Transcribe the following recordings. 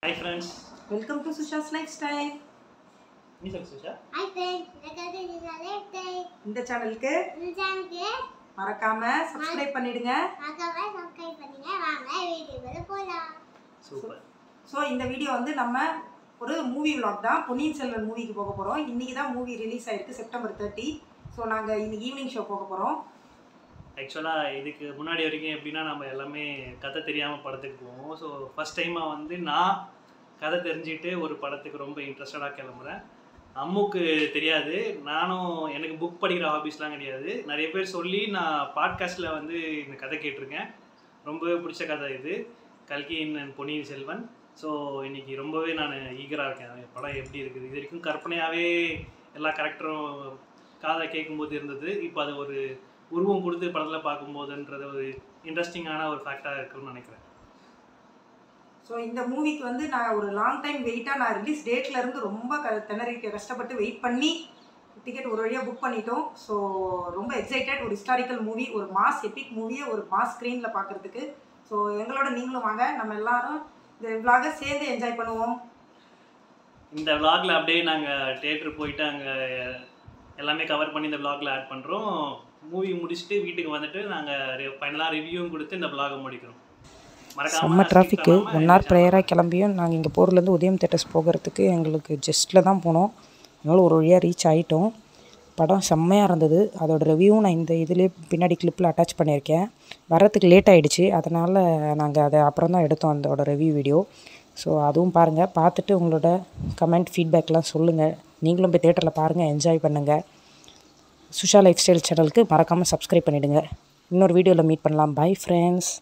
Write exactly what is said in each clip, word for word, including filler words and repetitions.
Hi friends. Welcome to Susha's Lifestyle. நீ சொல்லு சுஷா. Hi friends, welcome to Susha's Lifestyle. இந்த சேனலுக்கு இந்த சேனலுக்கு மறக்காம சப்ஸ்கிரைப் பண்ணிடுங்க. மறக்காம சப்ஸ்கிரைப் பண்ணுங்க. வாங்க வீடியோக்குள்ள போலாம். சூப்பர். ஸோ இந்த வீடியோ வந்து நம்ம ஒரு மூவி vlog தான். பொன்னியின் செல்வன் மூவிக்கு போக போகிறோம். இன்றைக்கி தான் மூவி ரிலீஸ் ஆயிருக்கு செப்டம்பர் தேர்ட்டி. ஸோ நாங்கள் இன்னைக்கு ஈவினிங் ஷோ போக போகிறோம். ஆக்சுவலாக இதுக்கு முன்னாடி வரைக்கும் எப்படின்னா நம்ம எல்லாமே கதை தெரியாமல் படத்துக்கு போவோம். ஸோ ஃபஸ்ட் டைமாக வந்து நான் கதை தெரிஞ்சுக்கிட்டு ஒரு படத்துக்கு ரொம்ப இன்ட்ரெஸ்டடாக கிளம்புறேன். அம்முக்கு தெரியாது, நானும் எனக்கு புக் படிக்கிற ஹாபிஸ்லாம் கிடையாது. நிறைய பேர் சொல்லி நான் பாட்காஸ்ட்டில் வந்து இந்த கதை கேட்டிருக்கேன். ரொம்பவே பிடிச்ச கதை இது, கல்கியின் பொன்னியின் செல்வன். ஸோ இன்றைக்கி ரொம்பவே நான் ஈகராக இருக்கேன். படம் எப்படி இருக்குது, இது வரைக்கும் கற்பனையாகவே எல்லா கேரக்டரும் காதை கேட்கும்போது இருந்தது. இப்போ அது ஒரு உருவம் கொடுத்து படத்தில் பார்க்கும்போதுன்றது ஒரு இன்ட்ரெஸ்டிங்கான ஒரு ஃபேக்டாக இருக்குன்னு நினைக்கிறேன். ஸோ இந்த மூவிக்கு வந்து நான் ஒரு லாங் டைம் வெயிட்டாக நான் ரிலீஸ் டேட்லேருந்து ரொம்ப க திணறி கஷ்டப்பட்டு வெயிட் பண்ணி டிக்கெட் ஒரு வழியாக புக் பண்ணிட்டோம். ஸோ ரொம்ப எக்ஸைட்டட். ஒரு ஹிஸ்டாரிக்கல் மூவி, ஒரு மாஸ் எபிக் மூவியை ஒரு மாஸ் ஸ்க்ரீனில் பார்க்குறதுக்கு. ஸோ எங்களோட நீங்களும் வாங்க, நம்ம எல்லாரும் இந்த விலாகை சேர்ந்து என்ஜாய் பண்ணுவோம். இந்த விலாகில் அப்படியே நாங்கள் தியேட்டர் போயிட்டு அங்கே எல்லாமே கவர் பண்ணி இந்த விலாகில் ஆட் பண்ணுறோம். மூவி முடிச்சுட்டு வீட்டுக்கு வந்துட்டு நாங்கள் ஃபைனலாக ரிவ்யூவும் கொடுத்து இந்த விலாகை முடிக்கிறோம். செம்ம டிராஃபிக்கு. ஒன் ஹவர் ப்ரேயராக கிளம்பியும் நாங்கள் இங்கே போகிறதுலேருந்து உதயம் தேட்டர்ஸ் போகிறதுக்கு எங்களுக்கு ஜஸ்ட்டில் தான் போனோம். அதனால் ஒரு வழியாக ரீச் ஆகிட்டோம். படம் செம்மையாக இருந்தது. அதோட ரிவ்யூவும் நான் இந்த இதிலே பின்னாடி கிளிப்பில் அட்டாச் பண்ணியிருக்கேன். வரத்துக்கு லேட் ஆகிடுச்சு, அதனால் நாங்கள் அதை அப்புறம் தான் எடுத்தோம் அதோட ரிவ்யூ வீடியோ. ஸோ அதுவும் பாருங்கள். பார்த்துட்டு உங்களோட கமெண்ட் ஃபீட்பேக்லாம் சொல்லுங்கள். நீங்களும் போய் தேட்டரில் பாருங்கள், என்ஜாய் பண்ணுங்கள். சுஷா லைஃப் ஸ்டைல் சேனலுக்கு மறக்காமல் சப்ஸ்கிரைப் பண்ணிவிடுங்க. இன்னொரு வீடியோவில் மீட் பண்ணலாம். Bye friends.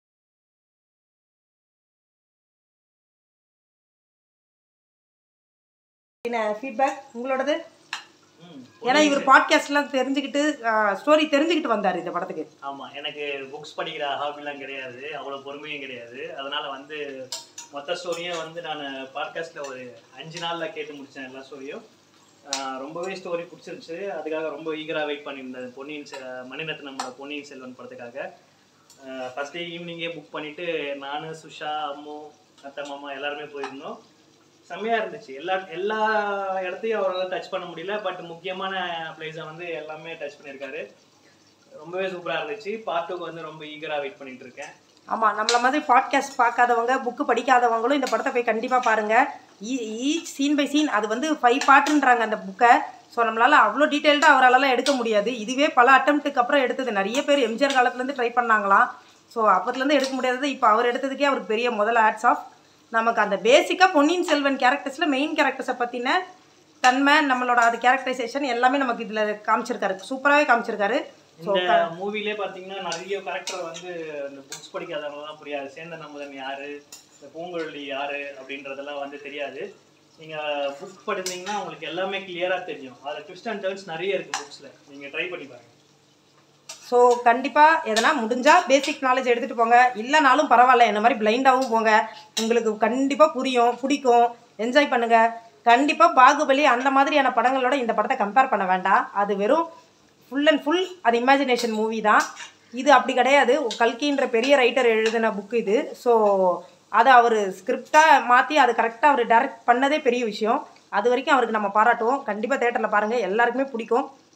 என்ன ஃபீட்பேக் உங்களோடது? ஏன்னா இவர் பாட்காஸ்ட்லாம் தெரிஞ்சுக்கிட்டு ஸ்டோரி தெரிஞ்சுக்கிட்டு வந்தார் இந்த படத்துக்கு. ஆமாம், எனக்கு புக்ஸ் படிக்கிற ஹாபிலாம் கிடையாது, அவ்வளோ பொறுமையும் கிடையாது. அதனால் வந்து மொத்த ஸ்டோரியும் வந்து நான் பாட்காஸ்ட்டில் ஒரு அஞ்சு நாளில் கேட்டு முடித்தேன். எல்லா ஸ்டோரியும் ரொம்பவே ஸ்டோரி பிடிச்சிருந்துச்சு. அதுக்காக ரொம்ப ஈகராக வெயிட் பண்ணியிருந்தேன் பொன்னியின் செ மணிரத்னமோட பொன்னியின் செல்வன் படத்துக்காக. ஃபஸ்ட் டே ஈவினிங்கே புக் பண்ணிவிட்டு நான், சுஷா, அம்மு, அத்தை, மாமா எல்லாருமே போயிருந்தோம். செம்மையாக இருந்துச்சு. எல்லா எல்லா இடத்தையும் அவரால் டச் பண்ண முடியல, பட் முக்கியமான பிளேஸை வந்து எல்லாமே டச் பண்ணியிருக்காரு. ரொம்பவே சூப்பராக இருந்துச்சு. பார்ட்டுக்கு வந்து ரொம்ப ஈகராக வெயிட் பண்ணிட்டு இருக்கேன். ஆமாம், நம்மளை மாதிரி பாட்காஸ்ட் பார்க்காதவங்க, புக்கு படிக்காதவங்களும் இந்த படத்தை போய் கண்டிப்பாக பாருங்கள். ஈ ஈச் சீன் பை சீன் அது வந்து ஃபைவ் பார்ட்டுன்றாங்க அந்த புக்கை. ஸோ நம்மளால் அவ்வளோ டீட்டெயில்டாக அவராலலாம் எடுக்க முடியாது. இதுவே பல அட்டம்ப்ட்டுக்கு அப்புறம் எடுத்தது. நிறைய பேர் எம்ஜிஆர் காலத்துலேருந்து ட்ரை பண்ணாங்களாம். ஸோ அப்போத்துலேருந்து எடுக்க முடியாதது. இப்போ அவர் எடுத்ததுக்கே அவருக்கு பெரிய முதல் ஹேட்ஸ் ஆஃப். நமக்கு அந்த பேசிக்காக பொன்னியின் செல்வன் கேரக்டர்ஸில் மெயின் கேரக்டர்ஸை பற்றின தன்மை, நம்மளோட அது கேரக்டரைசேஷன் எல்லாமே நமக்கு இதில் காமிச்சிருக்காரு. சூப்பராகவே காமிச்சிருக்காரு. இந்த மூவிலே பார்த்தீங்கன்னா நிறைய கேரக்டர் வந்து இந்த புக்ஸ் படிக்காதவங்க தான் புரியாது. சேந்தன் அமுதன் யார், இந்த பூங்குழலி யார் அப்படின்றதெல்லாம் வந்து தெரியாது. நீங்கள் புக் படித்தீங்கன்னா உங்களுக்கு எல்லாமே கிளியராக தெரியும். அதில் ட்விஸ்ட் அண்ட் டர்ன்ஸ் நிறைய இருக்குது புக்ஸில். நீங்கள் ட்ரை பண்ணி பாருங்கள். ஸோ கண்டிப்பாக எதனா முடிஞ்சால் பேசிக் நாலேஜ் எடுத்துகிட்டு போங்க. இல்லைனாலும் பரவாயில்ல, என்ன மாதிரி பிளைண்டாகவும் போங்க. உங்களுக்கு கண்டிப்பாக புரியும், பிடிக்கும், என்ஜாய் பண்ணுங்கள். கண்டிப்பாக பாகுபலி அந்த மாதிரியான படங்களோட இந்த படத்தை கம்பேர் பண்ண வேண்டாம். அது வெறும் ஃபுல் அண்ட் ஃபுல் அது இமேஜினேஷன் மூவி தான். இது அப்படி கிடையாது. கல்கின்ற பெரிய ரைட்டர் எழுதின புக்கு இது. ஸோ அதை அவர் ஸ்கிரிப்டாக மாற்றி அது கரெக்டாக அவர் டைரக்ட் பண்ணதே பெரிய விஷயம். அது வரைக்கும் அவருக்கு நம்ம பாராட்டுவோம். கண்டிப்பாக தேட்டரில் பாருங்கள், எல்லாருக்குமே பிடிக்கும்.